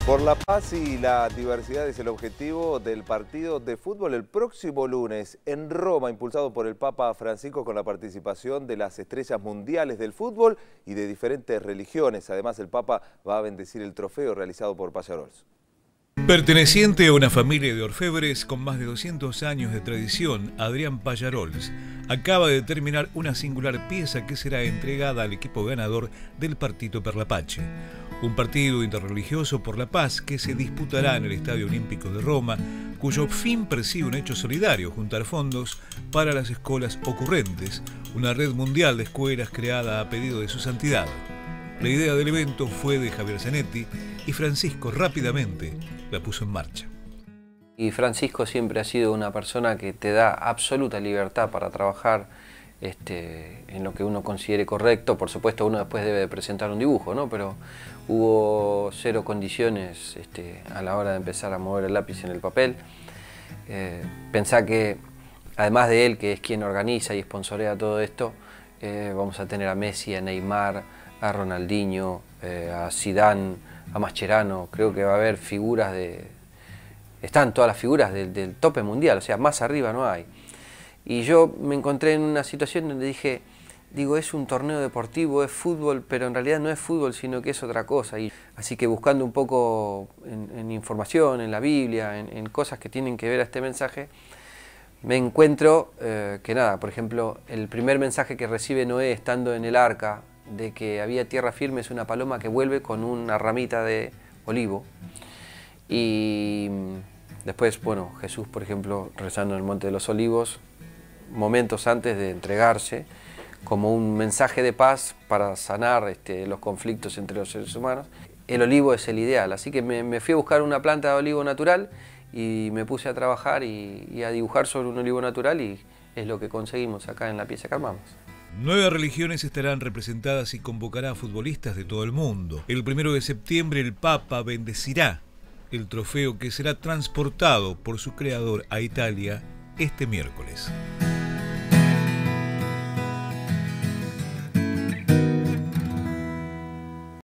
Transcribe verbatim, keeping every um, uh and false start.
Por la paz y la diversidad es el objetivo del partido de fútbol el próximo lunes en Roma, impulsado por el Papa Francisco con la participación de las estrellas mundiales del fútbol y de diferentes religiones. Además, el Papa va a bendecir el trofeo realizado por Pallarols. Perteneciente a una familia de orfebres con más de doscientos años de tradición, Adrián Pallarols acaba de terminar una singular pieza que será entregada al equipo ganador del Partito per la Pace. Un partido interreligioso por la paz que se disputará en el Estadio Olímpico de Roma, cuyo fin persigue un hecho solidario, juntar fondos para las escuelas ocurrentes, una red mundial de escuelas creada a pedido de su santidad. La idea del evento fue de Javier Zanetti y Francisco rápidamente la puso en marcha. Y Francisco siempre ha sido una persona que te da absoluta libertad para trabajar este, en lo que uno considere correcto. Por supuesto, uno después debe de presentar un dibujo, ¿no? Pero hubo cero condiciones este, a la hora de empezar a mover el lápiz en el papel. Eh, pensá que, además de él, que es quien organiza y sponsorea todo esto, eh, vamos a tener a Messi, a Neymar, a Ronaldinho, eh, a Zidane, a Mascherano. Creo que va a haber figuras de... Están todas las figuras del, del tope mundial, o sea, más arriba no hay. Y yo me encontré en una situación donde dije, digo, es un torneo deportivo, es fútbol, pero en realidad no es fútbol, sino que es otra cosa. Y así que buscando un poco en, en información, en la Biblia, en, en cosas que tienen que ver a este mensaje, me encuentro eh, que nada, por ejemplo, el primer mensaje que recibe Noé estando en el arca, de que había tierra firme, es una paloma que vuelve con una ramita de olivo. Y después, bueno, Jesús, por ejemplo, rezando en el Monte de los Olivos, momentos antes de entregarse, como un mensaje de paz para sanar este, los conflictos entre los seres humanos. El olivo es el ideal, así que me, me fui a buscar una planta de olivo natural y me puse a trabajar y, y a dibujar sobre un olivo natural, y es lo que conseguimos acá en la pieza que armamos. Nueve religiones estarán representadas y convocará a futbolistas de todo el mundo. El primero de septiembre el Papa bendecirá el trofeo que será transportado por su creador a Italia este miércoles.